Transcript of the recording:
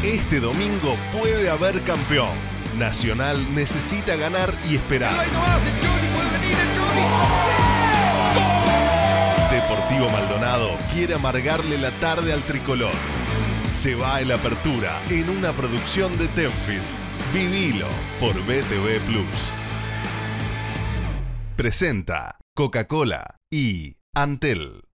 Este domingo puede haber campeón. Nacional necesita ganar y esperar. Deportivo Maldonado quiere amargarle la tarde al tricolor. Se va en la apertura en una producción de Tenfield. Vivilo por BTV Plus. Presenta Coca-Cola y Antel.